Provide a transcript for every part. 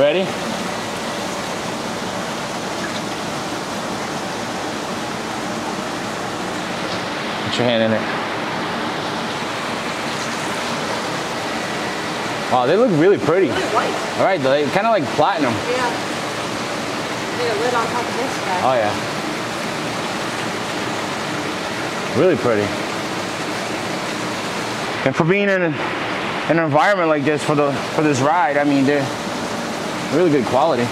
Ready? Put your hand in it. Wow, they look really pretty. Really white. All right, they kind of like platinum. Yeah. Need a lid on top of this guy. Oh yeah. Really pretty. And for being in an environment like this for this ride, I mean, they're really good quality.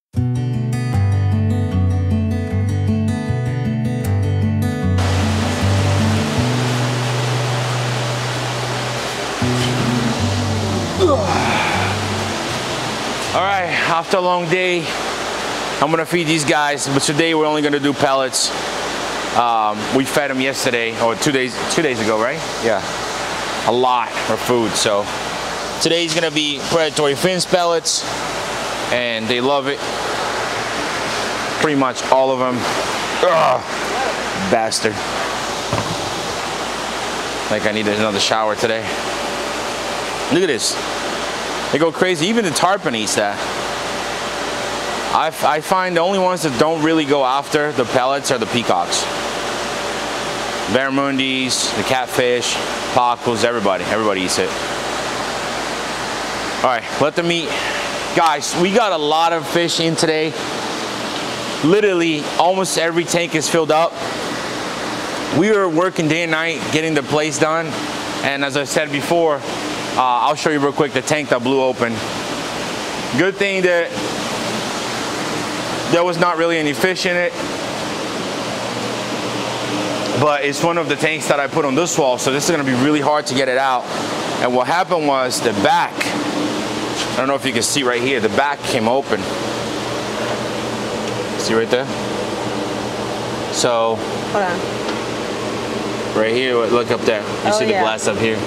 All right, after a long day, I'm gonna feed these guys, but today we're only gonna do pellets. We fed them yesterday, or two days ago, right? Yeah, a lot of food. So today's gonna be Predatory Fins pellets, and they love it. Pretty much all of them. Ugh, bastard. Like I needed another shower today. Look at this. They go crazy. Even the tarpon eats that. I find the only ones that don't really go after the pellets are the peacocks. Barramundis, the catfish, pacos, everybody eats it. All right, let them eat. Guys, we got a lot of fish in today. Literally, almost every tank is filled up. We were working day and night getting the place done. And as I said before, I'll show you real quick the tank that blew open. Good thing that there was not really any fish in it, but it's one of the tanks that I put on this wall, so this is gonna be really hard to get it out. And what happened was the back, I don't know if you can see right here, the back came open. See right there? So, hold on. Right here, look up there. You see the glass up here?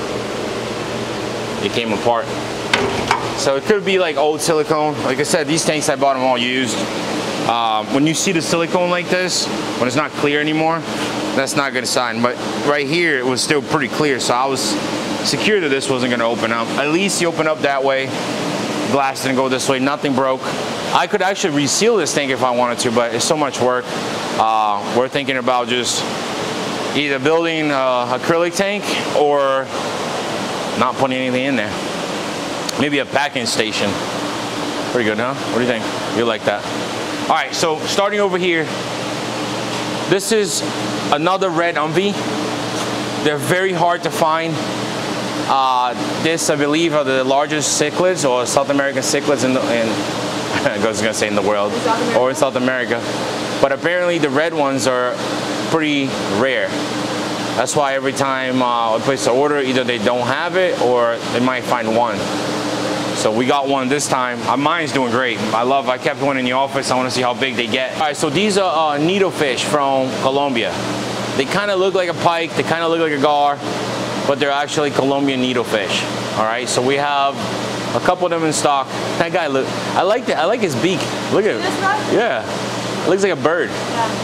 It came apart. So it could be like old silicone. Like I said, these tanks I bought them all used. When you see the silicone like this, when it's not clear anymore, that's not a good sign. But right here, it was still pretty clear, so I was secure that this wasn't gonna open up. At least you open up that way. Glass didn't go this way, nothing broke. I could actually reseal this tank if I wanted to, but it's so much work. We're thinking about just either building an acrylic tank or not putting anything in there. Maybe a packing station. Pretty good, huh? What do you think? You like that? All right, so starting over here, this is another red umbi. They're very hard to find. This, I believe, are the largest cichlids or South American cichlids I was gonna say in the world, or in South America. But apparently the red ones are pretty rare. That's why every time I place an order, either they don't have it or they might find one. So we got one this time. Mine's doing great. I kept one in the office. I want to see how big they get. All right, so these are needlefish from Colombia. They kind of look like a pike. They kind of look like a gar, but they're actually Colombian needlefish. All right, so we have a couple of them in stock. That guy look. I like that. I like his beak. Look at it. Yeah, it looks like a bird. Yeah.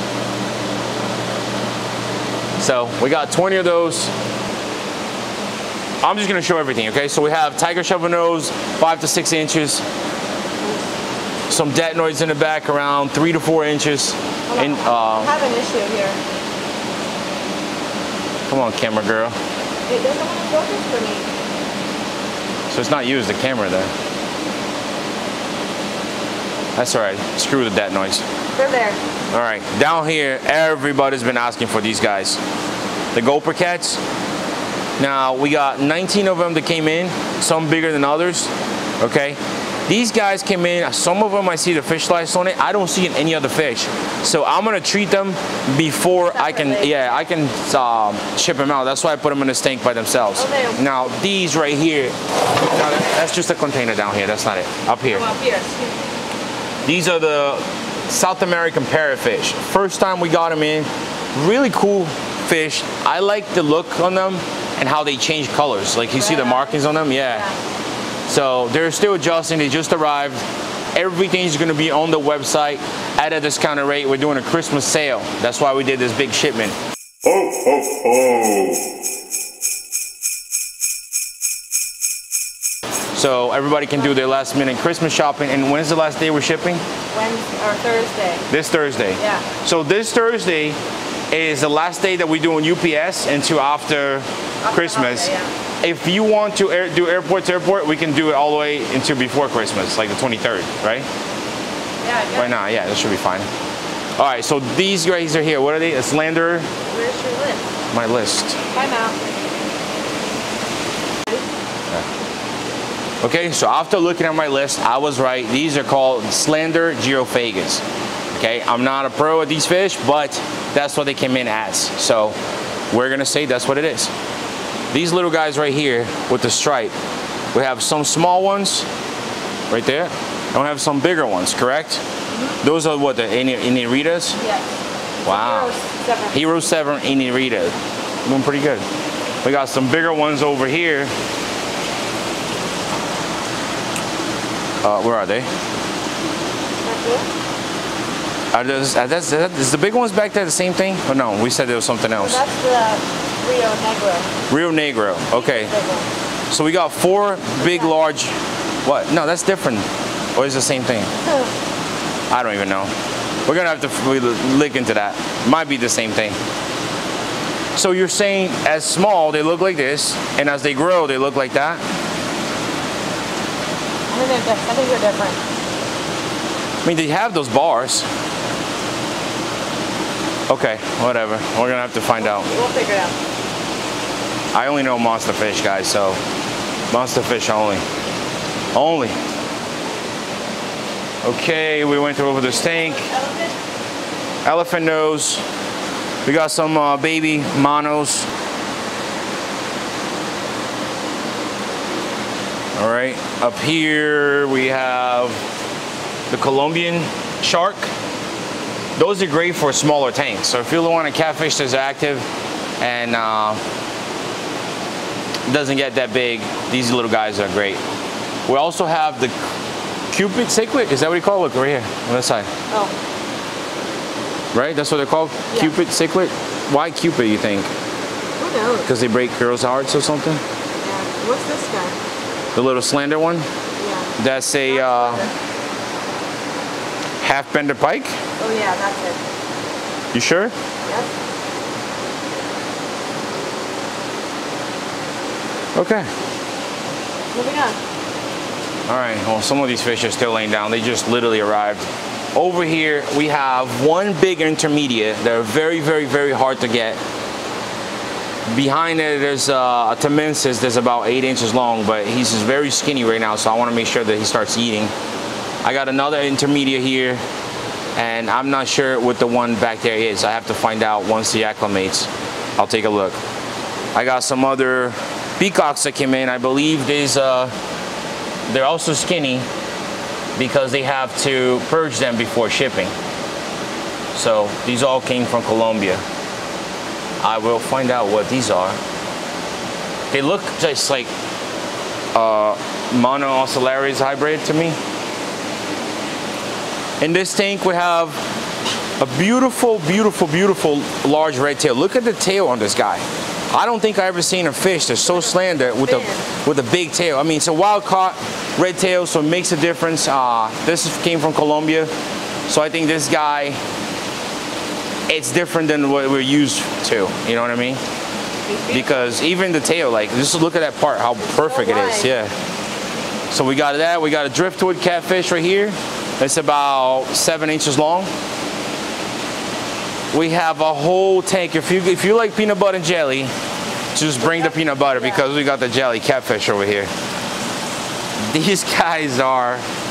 So we got 20 of those. I'm just gonna show everything, okay? So we have tiger shovel nose, 5 to 6 inches. Some detenoids in the back, around 3 to 4 inches. And I have an issue here. Come on, camera girl. It doesn't want to focus for me. So it's not you, it's the camera there. That's all right. Screw the detenoids. They're there. All right, down here, everybody's been asking for these guys. The gulper cats. Now, we got 19 of them that came in, some bigger than others, okay? These guys came in, some of them I see the fish lice on it. I don't see any other fish. So I'm gonna treat them before I can ship them out. That's why I put them in this tank by themselves. Okay. Now, these right here, now that's just a container down here, that's not it. Up here. Up here. These are the South American parrotfish. First time we got them in, really cool fish. I like the look on them and how they change colors. Like you see the markings on them, yeah. So they're still adjusting, they just arrived. Everything's gonna be on the website at a discounted rate. We're doing a Christmas sale. That's why we did this big shipment. Ho, ho, ho. So everybody can do their last minute Christmas shopping. And when's the last day we're shipping? Wednesday or Thursday. This Thursday. Yeah. So this Thursday is the last day that we do on UPS until after Christmas. Holiday, yeah. If you want to do airport to airport, we can do it all the way until before Christmas, like the 23rd, right? Yeah. Why not? Yeah, that should be fine. All right, so these guys are here. What are they? A Slanderer? Where's your list? My list. Time out. Okay, so after looking at my list, I was right. These are called slender gyrophagas. Okay, I'm not a pro at these fish, but that's what they came in as. So we're gonna say that's what it is. These little guys right here with the stripe, we have some small ones right there, and we have some bigger ones, correct? Mm-hmm. Those are what, the Iniritas? Yes. Wow. Hero 7 Inirita. Doing pretty good. We got some bigger ones over here. Where are they? Is the big ones back there the same thing? Or no, we said there was something else. So that's the Rio Negro. Rio Negro, okay. So we got 4 big, large, what? No, that's different. Or is it the same thing? I don't even know. We're gonna have to look into that. Might be the same thing. So you're saying as small, they look like this, and as they grow, they look like that? I think they're different. I mean, they have those bars. Okay, whatever. We're gonna have to find out. We'll figure it out. I only know monster fish, guys, so monster fish only. Only. Okay, we went over this tank. Elephant nose. We got some baby monos. All right, up here we have the Colombian shark. Those are great for smaller tanks. So if you want a catfish that's active and doesn't get that big, these little guys are great. We also have the Cupid cichlid. Is that what you call it? Look right here on this side. Oh. Right? That's what they're called? Yeah. Cupid cichlid? Why Cupid, you think? Who knows? Because they break girls' hearts or something? Yeah. What's this guy? The little slender one? Yeah. That's a half-bender pike? Oh yeah, that's it. You sure? Yep. Okay. Moving on. All right, well, some of these fish are still laying down. They just literally arrived. Over here, we have one big intermediate. They're very, very, very hard to get. Behind it, there's a Temensis that's about 8 inches long, but he's just very skinny right now, so I want to make sure that he starts eating. I got another intermediate here, and I'm not sure what the one back there is. I have to find out once he acclimates. I'll take a look. I got some other peacocks that came in. I believe they're also skinny because they have to purge them before shipping. So these all came from Colombia. I will find out what these are. They look just like Mono Ocellaris hybrid to me. In this tank we have a beautiful, beautiful, beautiful large red tail. Look at the tail on this guy. I don't think I ever seen a fish that's so slender with a big tail. I mean, it's a wild caught red tail, so it makes a difference. This came from Colombia, so I think this guy, it's different than what we're used to. You know what I mean? Because even the tail, like, just look at that part, how perfect it is. Yeah. So we got that. We got a driftwood catfish right here. It's about 7 inches long. We have a whole tank. If you like peanut butter and jelly, just bring the peanut butter because we got the jelly catfish over here. These guys are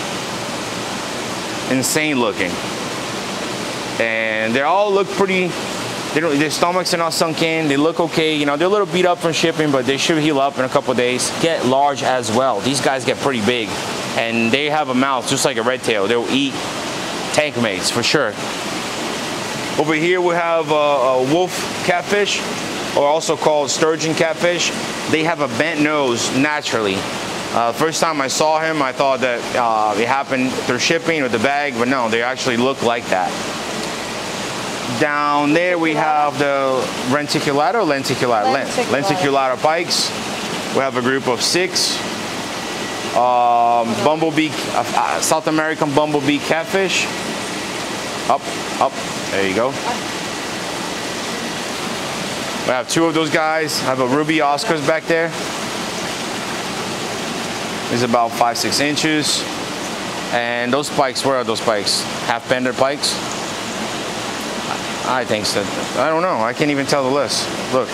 insane looking, and they all look pretty. Their stomachs are not sunk in. They look okay. You know, they're a little beat up from shipping, but they should heal up in a couple of days. Get large as well. These guys get pretty big, and they have a mouth just like a red tail. They'll eat tank mates for sure. Over here we have a wolf catfish, or also called sturgeon catfish. They have a bent nose naturally. First time I saw him, I thought that it happened through shipping or the bag, but no, they actually look like that. Down there we have the lenticulata or lenticulata pikes. We have a group of 6. bumblebee, South American bumblebee catfish. Up, up, there you go. We have 2 of those guys. I have a ruby Oscars back there. He's about 5-6 inches. And those spikes, where are those spikes? Half bender pikes? I think so. I don't know. I can't even tell the list. Look.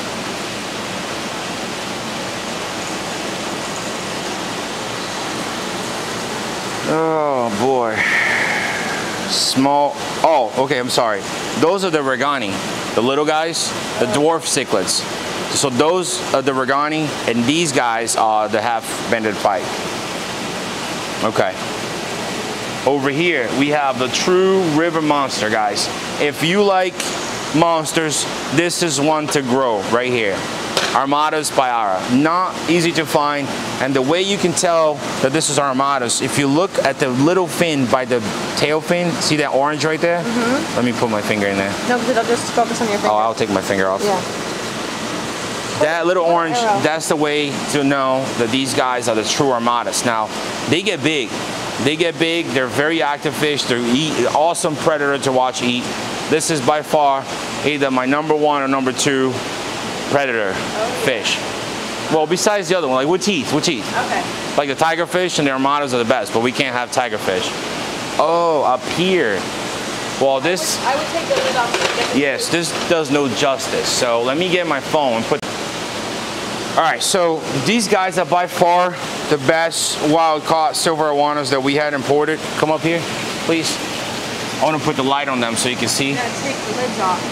Oh boy. Small. Oh, okay, I'm sorry. Those are the regani, the little guys, the dwarf cichlids. So those are the regani, and these guys are the half-bended pike. Okay. Over here, we have the true river monster, guys. If you like monsters, this is one to grow right here. Armadas Piara. Not easy to find, and the way you can tell that this is Armadas, if you look at the little fin by the tail fin, see that orange right there? Mm-hmm. Let me put my finger in there. No, because I'll just focus on your finger. Oh, I'll take my finger off. Yeah. That little orange, that's the way to know that these guys are the true Armadas. Now, they get big. They get big, they're very active fish, they're awesome predator to watch eat. This is by far either my #1 or #2 predator fish. Well, besides the other one, like with teeth. Okay. Like the tiger fish and the Armadas are the best, but we can't have tiger fish. Oh, up here. Well, this... I would take the lid off. Yes, this does no justice. So let me get my phone and put... All right, so these guys are by far the best wild-caught silver iguanas that we had imported. Come up here, please. I want to put the light on them so you can see. You gotta take the lids off.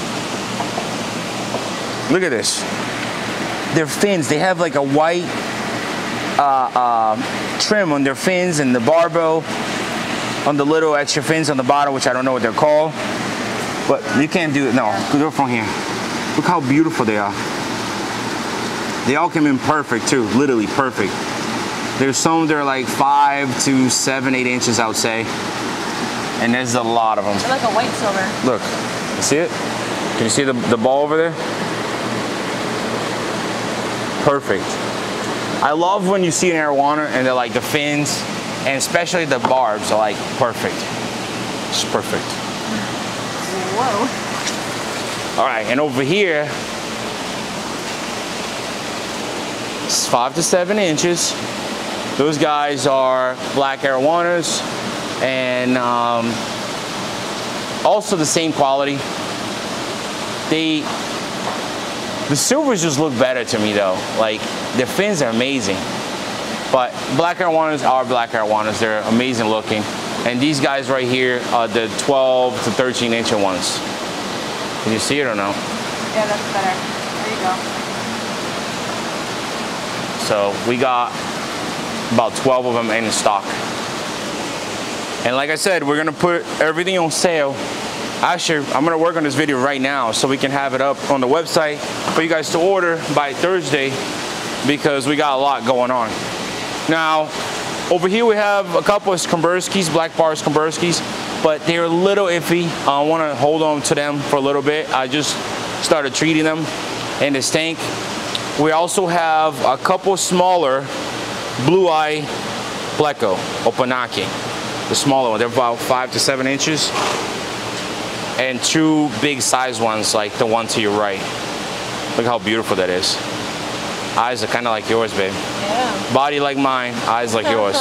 Look at this. Their fins, they have like a white trim on their fins and the barbell on the little extra fins on the bottom, which I don't know what they're called. But you can't do it, no, go from here. Look how beautiful they are. They all came in perfect too, literally perfect. There's some that are like 5 to 7, 8 inches, I would say. And there's a lot of them. They're like a white silver. Look, you see it? Can you see the ball over there? Perfect. I love when you see an arowana and they're like the fins, and especially the barbs are like perfect. It's perfect. Whoa. All right, and over here, it's 5 to 7 inches. Those guys are black arowanas, and also the same quality. The silvers just look better to me though. Like, their fins are amazing. But black arowanas are black arowanas. They're amazing looking. And these guys right here are the 12 to 13 inch ones. Can you see it or no? Yeah, that's better. There you go. So we got about 12 of them in stock. And like I said, we're gonna put everything on sale. Actually, I'm gonna work on this video right now so we can have it up on the website for you guys to order by Thursday, because we got a lot going on. Now, over here we have a couple of Skomberskis, black bar Skomberskis, but they're a little iffy. I wanna hold on to them for a little bit. I just started treating them in this tank. We also have a couple smaller blue-eye pleco, opanaki. The smaller one, they're about 5 to 7 inches. And 2 big size ones like the one to your right. Look how beautiful that is. Eyes are kind of like yours, babe. Yeah. Body like mine, eyes like yours.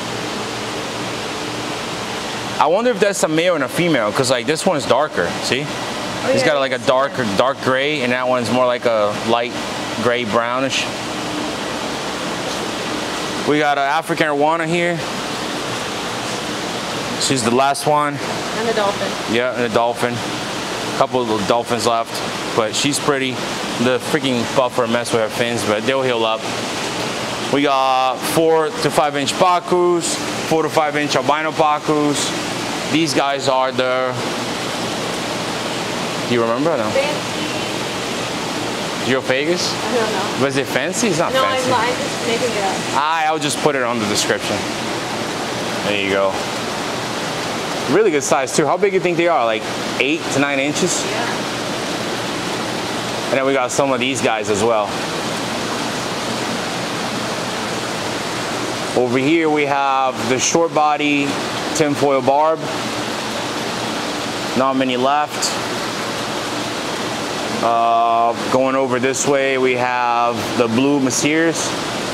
I wonder if that's a male and a female, because like this one's darker, see? Oh, He's yeah, got like a dark gray, and that one's more like a light gray brownish. We got an African arowana here. She's the last one. And the dolphin. Yeah, and the dolphin. A couple of little dolphins left, but she's pretty. The freaking puffer mess with her fins, but they'll heal up. We got 4 to 5 inch pacus, 4 to 5 inch albino pacus. These guys are the... Do you remember? No. Geophagus? I don't know. Was it fancy? It's not fancy. No, I'm just making it up. I'll just put it on the description. There you go. Really good size too. How big do you think they are? Like 8 to 9 inches? Yeah. And then we got some of these guys as well. Over here we have the short body tinfoil barb. Not many left. Going over this way we have the blue Messiers.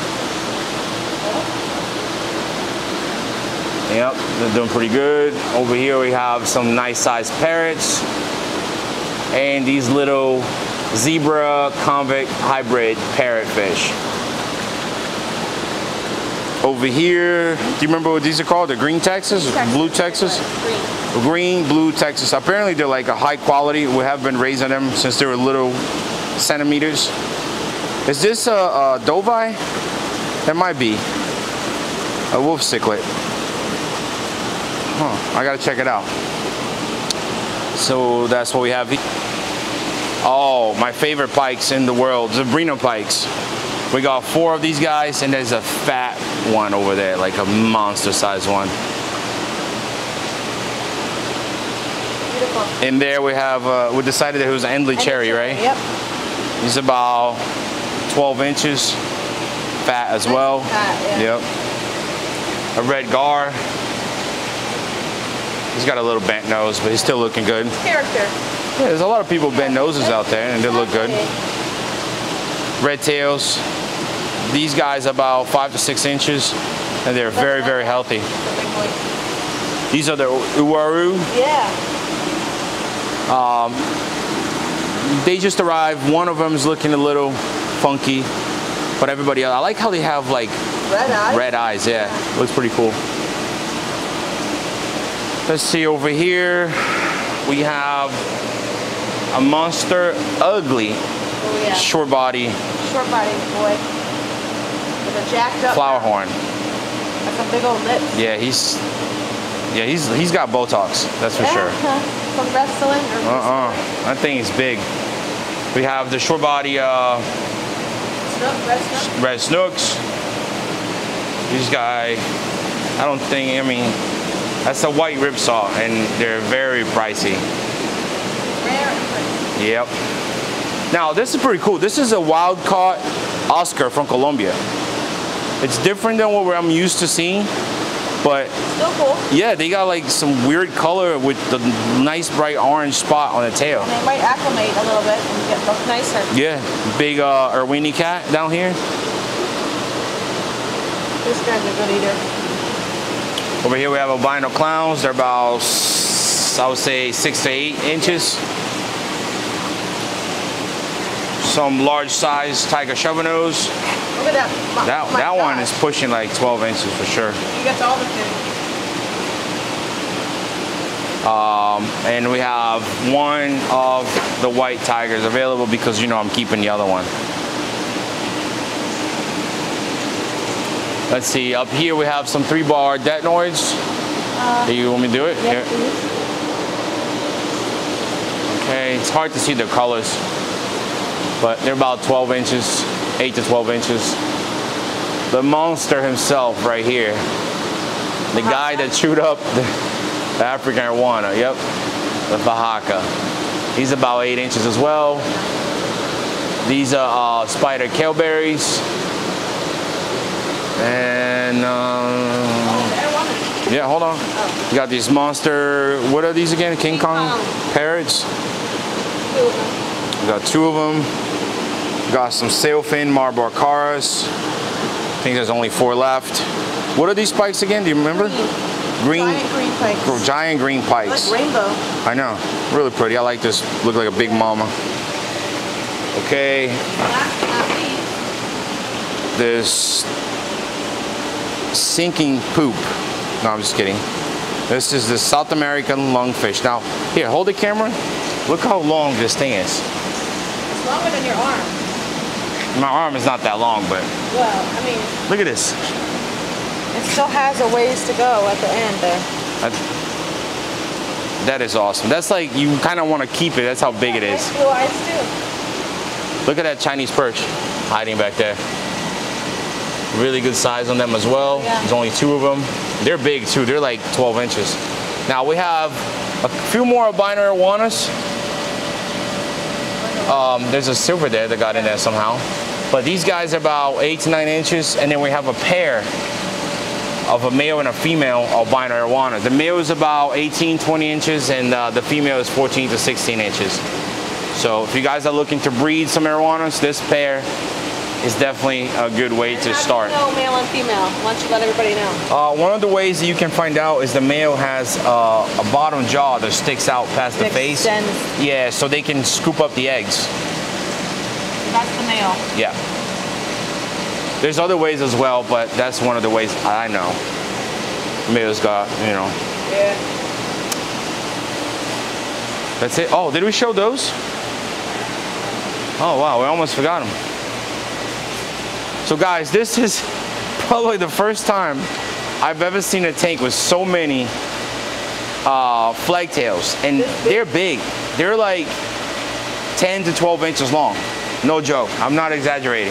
Yep, they're doing pretty good. Over here we have some nice sized parrots and these little zebra convict hybrid parrotfish. Over here, do you remember what these are called? The green Texas? Blue Texas? Green, blue Texas. Apparently they're like a high quality. We have been raising them since they were little centimeters. Is this a Dovi? That might be. A wolf cichlid. Huh, I gotta check it out. So that's what we have. Oh, my favorite pikes in the world, Zabrino pikes. We got 4 of these guys, and there's a fat one over there, like a monster sized one. Beautiful. In there we have, we decided that it was an Endley cherry, right? Yep. He's about 12 inches, fat as well. Fat, yeah. Yep. A red gar. He's got a little bent nose, but he's still looking good. Character. Yeah, there's a lot of people bent noses out there, and they look good. Red tails. These guys about 5 to 6 inches, and they're very, very healthy. These are the Uaru. Yeah. They just arrived. One of them is looking a little funky, but everybody else, I like how they have like Red eyes. red eyes. Yeah, looks pretty cool. Let's see, over here we have a monster ugly short body boy with a jacked up flower horn. Like some big old lips. Yeah, he's got Botox, that's for sure. From wrestling or That thing is big. We have the short body red snooks. These guy, I don't think, I mean, that's a white ripsaw, and they're very pricey. Rare and pricey. Yep. Now this is pretty cool. This is a wild caught Oscar from Colombia. It's different than what I'm used to seeing, but still cool. Yeah, they got like some weird color with the nice bright orange spot on the tail. And they might acclimate a little bit and get look nicer. Yeah, big Irwini cat down here. This guy's a good eater. Over here we have albino clowns. They're about, I would say, 6 to 8 inches. Some large size tiger shovelnose. Look at that. That one is pushing like 12 inches for sure. You got all the food. And we have one of the white tigers available because, you know, I'm keeping the other one. Let's see, up here we have some 3-bar detinoids. Do you want me to do it? Yes, please. Okay, it's hard to see the colors, but they're about 12 inches, 8 to 12 inches. The monster himself right here. The guy that chewed up the African iguana, yep, the Oaxaca. He's about 8 inches as well. These are spider kaleberries. And yeah, hold on. You got these monster, what are these again? King Kong parrots. We got 2 of them. We got some sailfin Marbarcaras. I think there's only 4 left. What are these spikes again? Do you remember? Green. Giant green pikes. Giant green pikes. Like rainbow. I know. Really pretty. I like this. Look like a big mama. Okay. This sinking poop. No, I'm just kidding. This is the South American lungfish. Now, here, hold the camera. Look how long this thing is. It's longer than your arm. My arm is not that long, but Well, I mean, look at this. it still has a ways to go at the end there. That is awesome. That's like, you kind of want to keep it. That's how big it is. Nice blue eyes too. Look at that Chinese perch hiding back there. Really good size on them as well. Yeah. There's only 2 of them. They're big too. They're like 12 inches. Now we have a few more albino iguanas. There's a silver there that got in there somehow. But these guys are about 8 to 9 inches. And then we have a pair of a male and a female albino arowana. The male is about 18, 20 inches, and the female is 14 to 16 inches. So if you guys are looking to breed some arowanas, this pair is definitely a good way to start. How do you know male and female? Why don't you let everybody know? One of the ways that you can find out is the male has a bottom jaw that sticks out past the face. Yeah, so they can scoop up the eggs. That's the male. Yeah. There's other ways as well, but that's one of the ways I know. Male's got, you know. Yeah. That's it. Oh, did we show those? Oh wow, we almost forgot them. So guys, this is probably the first time I've ever seen a tank with so many flagtails, and they're big. They're like 10 to 12 inches long. No joke, I'm not exaggerating.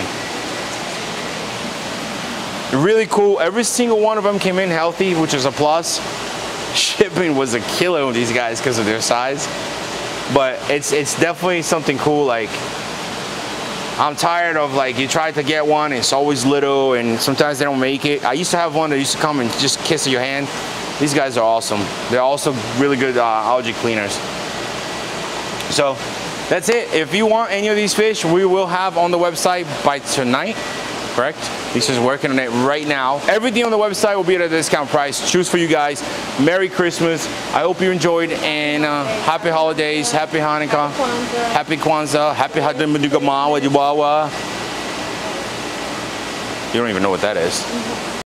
Really cool. Every single one of them came in healthy, which is a plus. Shipping was a killer with these guys because of their size, but it's definitely something cool. Like, I'm tired of, like, you try to get one, it's always little, and sometimes they don't make it. I used to have one that used to come and just kiss your hand. These guys are awesome. They're also really good algae cleaners. So that's it. If you want any of these fish, we will have on the website by tonight, correct? Lisa's working on it right now. Everything on the website will be at a discount price. Choose for you guys. Merry Christmas. I hope you enjoyed, and happy holidays, happy Hanukkah, happy Kwanzaa, happy Hadamaduga Mawa. You don't even know what that is.